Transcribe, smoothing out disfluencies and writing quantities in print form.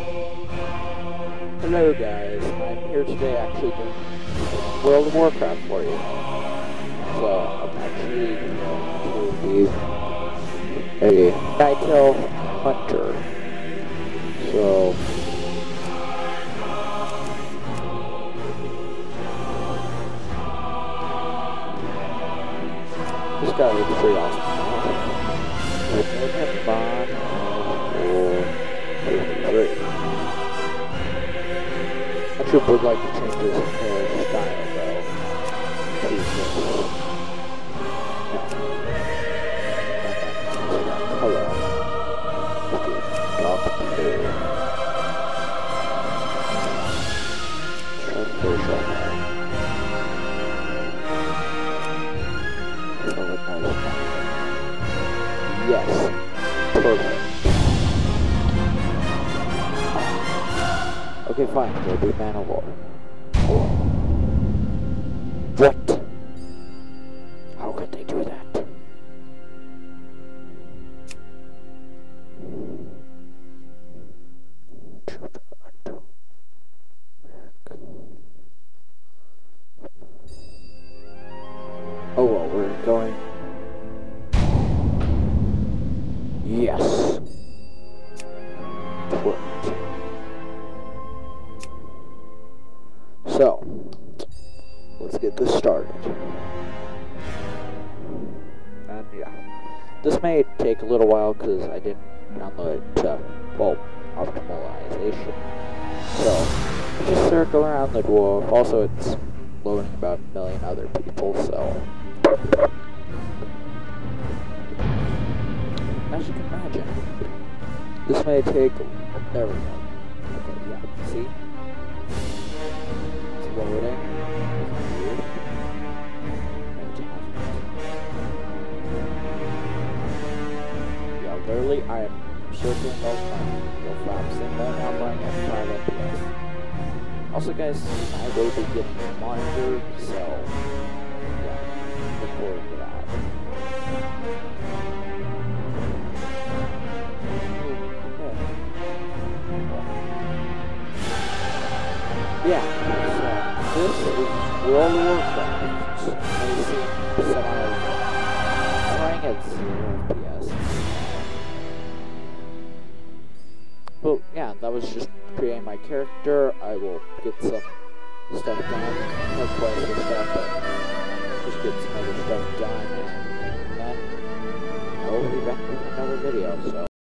Hello guys, I'm here today actually doing World of Warcraft for you. So I'm actually going to be a Night Elf hunter. So this guy looks pretty awesome. With name him Bond 453. Actually would like to change his hairstyle though. Color. Dark blue. Short facial hair. Yes. Perfect. Okay, fine. We'll do Man of War. What? How could they do that? Oh well, we're going. Yes. Worked. So, let's get this started. And yeah, this may take a little while because I didn't download it to, well, optimization. So, just circle around the dwarf. Also, it's loading about 1 million other people, so. As you can imagine, this may take. There we go. Okay, yeah, see? Loading. Yeah, literally, I am circling those flaps, and then I'm running at 5 FPS. Also, guys, I will be getting a monitor, so yeah, look forward to that. Yeah, so this is World of Warcraft. And you see I'm running at 0 FPS. Well, yeah, that was just creating my character. I will get some stuff done. No quest or stuff, but just get some other stuff done. And then I will be back with another video, so.